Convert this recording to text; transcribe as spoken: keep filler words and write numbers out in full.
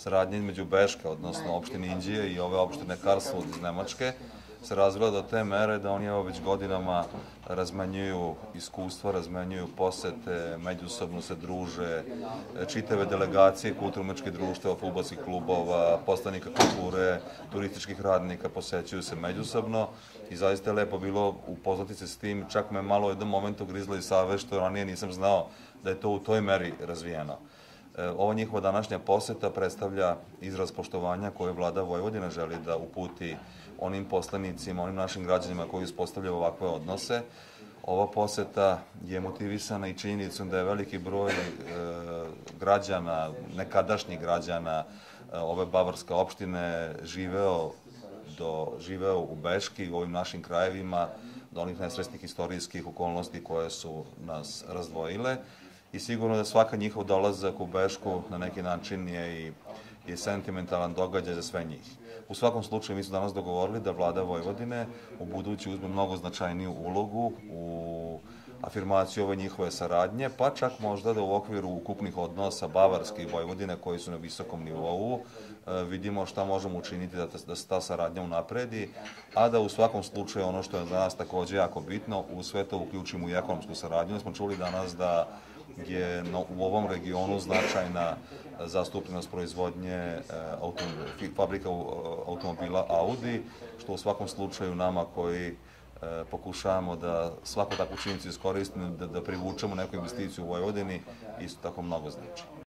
saradnja između Beške, odnosno opštine Inđije i ove opštine Karlsruhe iz Nemačke, se razvila do te mere da oni evo već godinama razmenjuju iskustva, razmenjuju posete, međusobno se druže, čitave delegacije kulturno-umetničkih društava, fudbalskih klubova, poslanika kulture, turističkih radnika posećuju se međusobno i zaista je lepo bilo upoznati se s tim, čak me malo u jednom momentu grizla i savest što ranije nisam znao da je to u toj meri razvijeno. Ova njihova današnja poseta predstavlja izraz poštovanja koje vlada Vojvodine želi da uputi onim poslanicima, onim našim građanima koji uspostavljaju ovakve odnose. Ova poseta je motivisana i činjenicom da je veliki broj građana, nekadašnjih građana ove bavarske opštine živeo živeo u Beški, u ovim našim krajevima, do onih nesrećnih istorijskih okolnosti koje su nas razdvojile. I sigurno da svaka njihov dolazak u Bešku na neki način je i sentimentalan događaj za sve njih. U svakom slučaju mi smo danas dogovorili da vlada Vojvodine u budući uzme mnogo značajniju ulogu u afirmaciju ove njihove saradnje, pa čak možda da u okviru ukupnih odnosa Bavarske i Vojvodine koji su na visokom nivou vidimo šta možemo učiniti da se ta saradnja unapredi, a da u svakom slučaju ono što je za nas takođe jako bitno, u sve to uključimo i ekonomsku saradnju. Smo čuli danas da je u ovom regionu značajna zastupljenost proizvodnje fabrika automobila Audi, što u svakom slučaju nama koji pokušavamo da svaku takvu činjenicu iskoristimo, da privučemo neku investiciju u Vojvodini, isto tako mnogo znači.